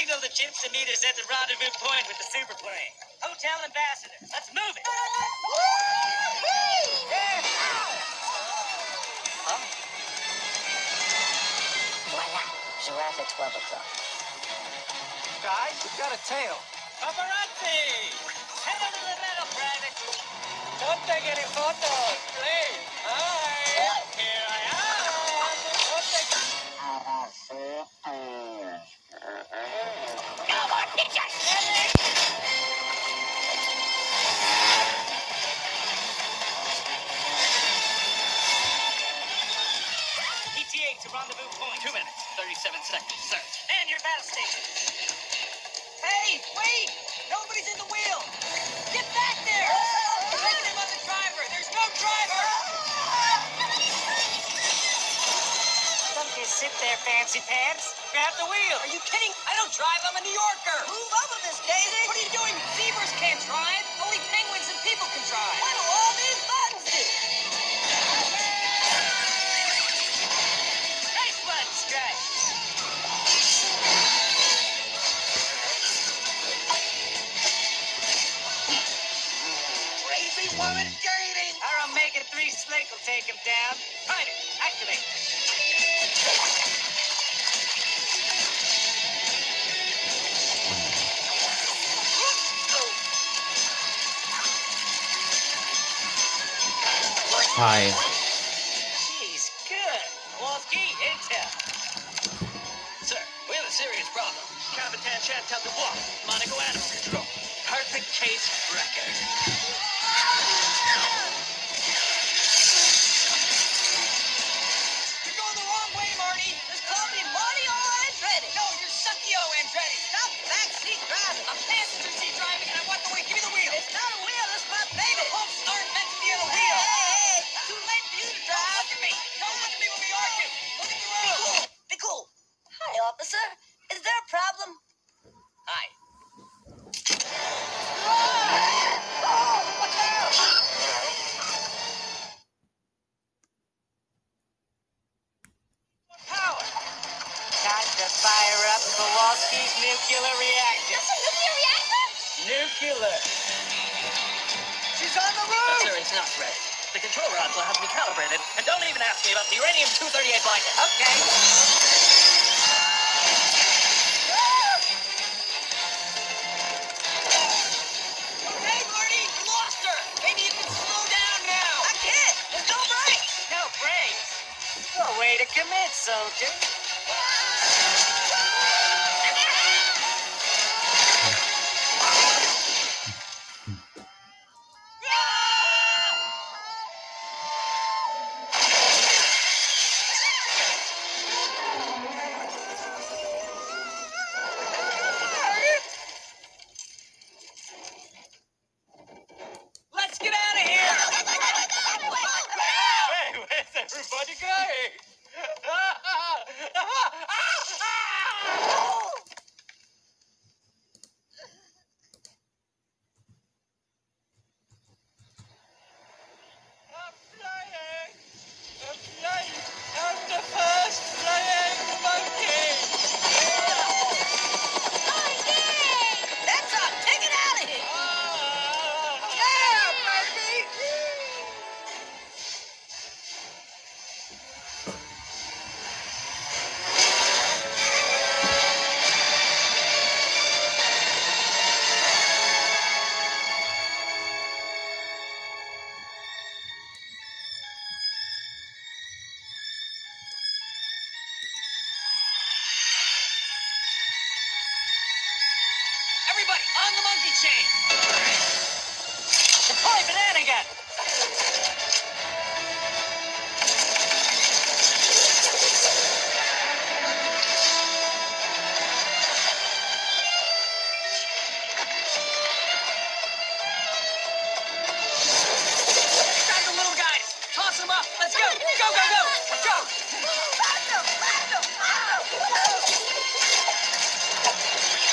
Signal the chimps to meet us at the rendezvous point with the superplane. Hotel Ambassador. Let's move it. Huh? Voila. Giraffe at 12 o'clock. Guys, you've got a tail. Paparazzi! Pedal to the metal, Private. Don't take any photos, please. Hi. Here I am. Don't take... No more pictures! ETA to rendezvous point. 2 minutes, 37 seconds, sir. Man your battle station. Hey, wait! Nobody's in the wheel! Get back there! Take him on the driver! There's no driver! Don't just sit there, fancy pants. Grab the wheel. Are you kidding? I don't drive. I'm a New Yorker. Move over this, Daisy. What are you doing? Zebras can't drive. Only penguins and people can drive. What do all these buttons do? Nice one, Stripe. Crazy woman skating. Our Omega-3 Slate will take him down. Private, activate. Hi. Jeez, good. Kowalski, intel. Sir, we have a serious problem. Capitan Chantal Dubois, Monaco Animal Control. Perfect case record. You're going the wrong way, Marty. This call me Marty or Andretti. No, you're Suckio Andretti. Stop backseat driving. I'm passenger seat driving, and I want the wheel. Give me the wheel. It's not a wheel. It's my baby. The hooks aren't meant to be on a wheel. Hey, too late for you to drive. Don't look at me. Don't look at me when we argue. Look at the road. Be cool. Hi, officer. Is there a problem? Hi. Power. Time to fire up Kowalski's nuclear reactor. That's a nuclear reactor? Nuclear. She's on the But, roof. sir, it's not ready. The control rods will have to be calibrated. And don't even ask me about the uranium-238 blanket. Okay. Hey, Marty, you lost her. Maybe you can slow down now. I can't. There's no brakes. No brakes. No way to commit, soldier. Let's get out of here. Hey, where's everybody going? I'm flying. I'm flying. I'm the first flying monkey. That's all. Take it out of here. Yeah, baby. Everybody, on the monkey chain. Deploy banana gun. Grab the little guys. Toss them up. Let's go. Go, go, go. Go.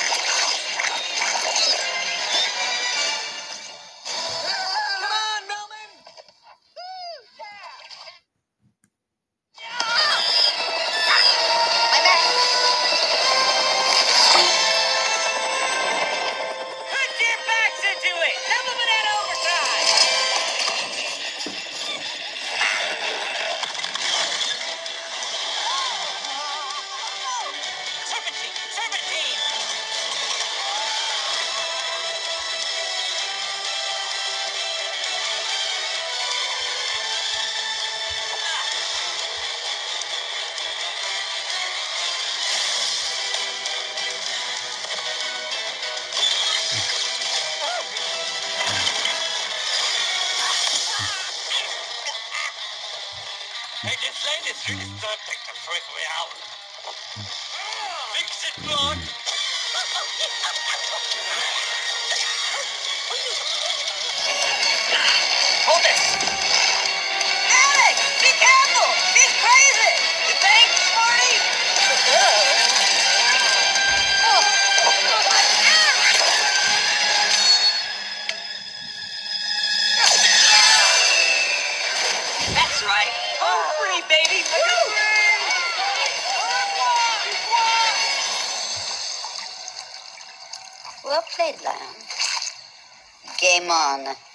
Come on, Melman. take the first way out. Fix it, Claude. Hold this. Alex, be careful. He's crazy. You think, Marty? That's right. Home free, baby. Well played, Lion. Game on.